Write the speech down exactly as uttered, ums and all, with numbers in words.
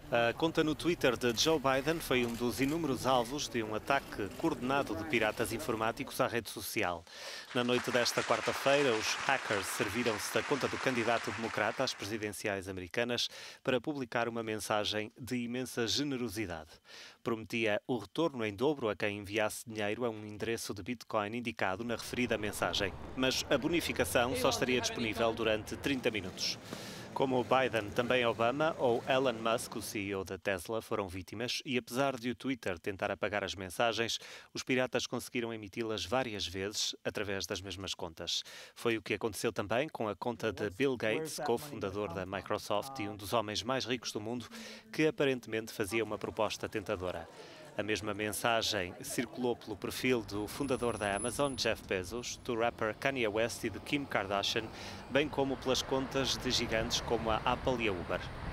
A conta no Twitter de Joe Biden foi um dos inúmeros alvos de um ataque coordenado de piratas informáticos à rede social. Na noite desta quarta-feira, os hackers serviram-se da conta do candidato democrata às presidenciais americanas para publicar uma mensagem de imensa generosidade. Prometia o retorno em dobro a quem enviasse dinheiro a um endereço de Bitcoin indicado na referida mensagem, mas a bonificação só estaria disponível durante trinta minutos. Como Biden, também Obama ou Elon Musk, o C E O da Tesla, foram vítimas e, apesar de o Twitter tentar apagar as mensagens, os piratas conseguiram emiti-las várias vezes através das mesmas contas. Foi o que aconteceu também com a conta de Bill Gates, cofundador da Microsoft e um dos homens mais ricos do mundo, que aparentemente fazia uma proposta tentadora. A mesma mensagem circulou pelo perfil do fundador da Amazon, Jeff Bezos, do rapper Kanye West e de Kim Kardashian, bem como pelas contas de gigantes como a Apple e a Uber.